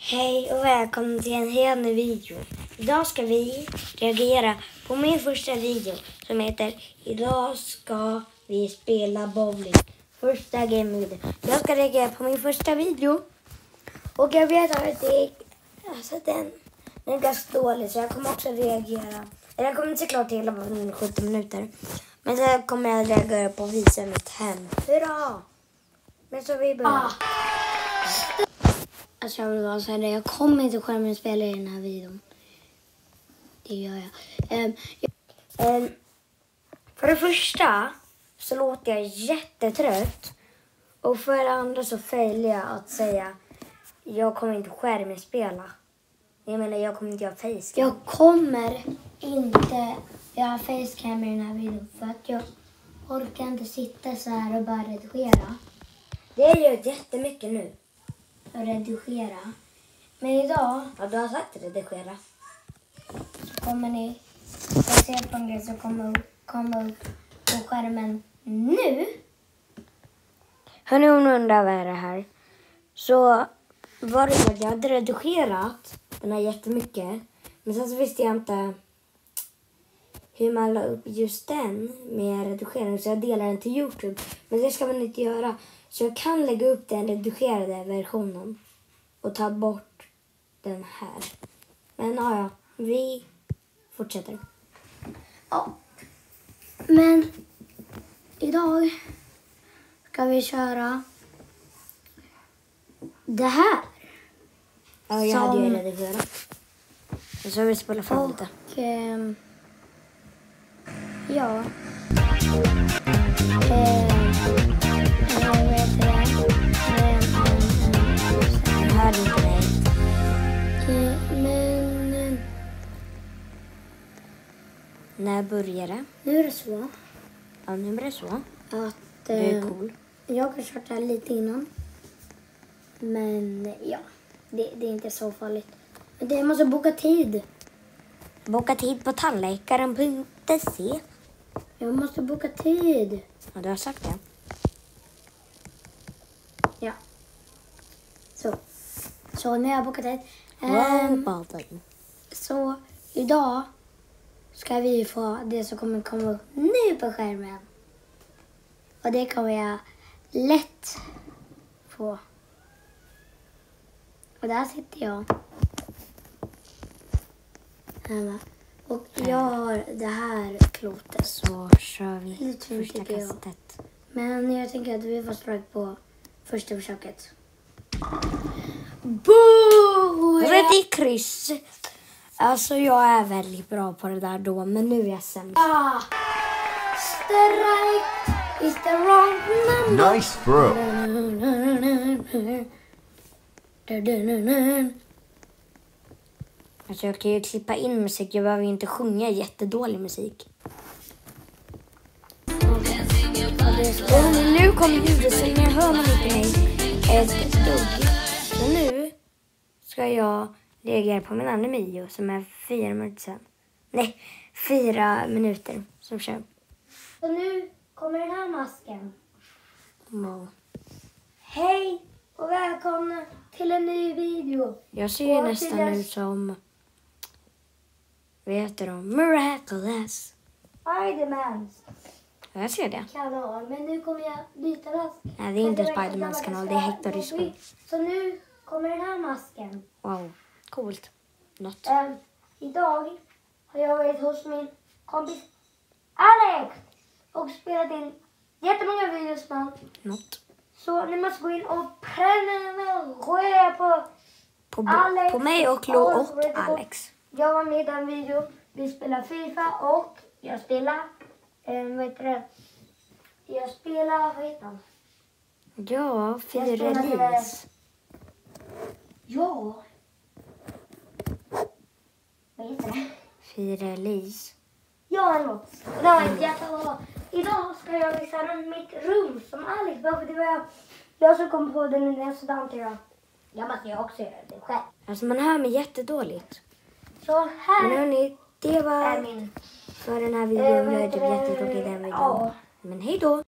Hej och välkommen till en helt ny video. Idag ska vi reagera på min första video som heter Idag ska vi spela bowling. Första game-video. Jag ska reagera på min första video. Och jag vet att den är ganska dålig, så jag kommer också reagera. Jag kommer inte såklart till hela 70 minuter. Men så kommer jag reagera på att visa mitt hem. Hurra! Men så vi börjar. Alltså jag vill bara säga det. Jag kommer inte skärmen spela i den här videon. Det gör jag. För det första så låter jag jättetrött. Och för det andra så failar jag att säga jag kommer inte skärmspela. Jag menar jag kommer inte göra facecam. Jag kommer inte göra facecam i den här videon. För att jag orkar inte sitta så här och bara redigera. Det gör jättemycket nu. Och redigera. Men idag... Ja, du har sagt redigera. Så kommer ni att se på en grej som kommer upp på skärmen nu. Hörni, hon undrar vad är det här. Så var det så att jag hade redigerat den här jättemycket. Men sen så visste jag inte hur man la upp just den med redigering. Så jag delade den till YouTube. Men det ska man inte göra. Så jag kan lägga upp den redigerade versionen. Och ta bort den här. Men ja, vi fortsätter. Ja. Men idag ska vi köra det här. Ja, jag hade ju redigerat. Och så har vi spelat fram lite. Och ja. Men när börjar det? Nu är det så. Ja, nu är det så. Att det är cool. Jag har kört det här lite innan. Men ja, det är inte så farligt. Men det måste boka tid. Boka tid på tandläkaren.se. Jag måste boka tid. Ja, du har sagt det. Ja. Så nu har jag bokat tid. Så idag ska vi få det som kommer komma upp nu på skärmen. Och det kommer jag lätt få. Och där sitter jag. Hemma. Och jag har det här klotet. Så kör vi första kastet. Men jag tänker att vi får strike på första försöket. Boo! Rätt i kryss. Alltså jag är väldigt bra på det där då. Men nu är jag sämst. Strike is the wrong number. Nice throw. Alltså jag kan ju klippa in musik. Jag behöver inte sjunga jättedålig musik. Och nu kommer ljudet så nu hör man inte mig ett dugg. Så nu ska jag reagera på min andra video som är 4 minuter sedan. Nej, 4 minuter som kör. Så nu kommer den här masken. Hej och välkomna till en ny video. Jag ser ju nästan ut som... Vad heter de? Miraculous. Spiderman. Jag ser det. Kanal. Men nu kommer jag byta mask. Nej, det är inte Spidermans kanal. Det är Hector Disco. Så nu kommer den här masken. Wow, coolt. Något. Idag har jag varit hos min kompis Alex och spelat in jättemånga videos med honom. Något. Så ni måste gå in och prenumerera på Alex. På mig och Lo och Alex. Jag var med i den videon. Vi spelar FIFA och jag spelar... vad heter det? Jag spelar... Vad heter han? Ja, Firelis. Ja. Vad heter det? Firelis. Ja, något. Det var inte jättebra. Idag ska jag visa runt mitt rum som Alex. För det var jag som kom på den när sådant jag. Jag måste ju också göra det själv. Alltså man hör mig jättedåligt. Så här. Men hörni, det var min för den här videon. Jag är typ jättetråkig i den videon. Men hej då.